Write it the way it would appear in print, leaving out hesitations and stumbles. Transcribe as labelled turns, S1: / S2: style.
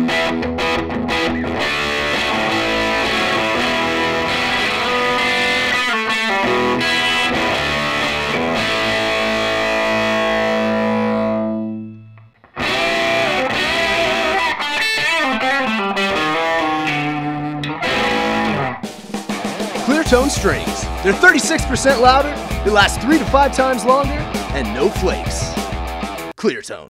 S1: Cleartone strings. They're 36% louder, they last 3 to 5 times longer, and no flakes. Cleartone.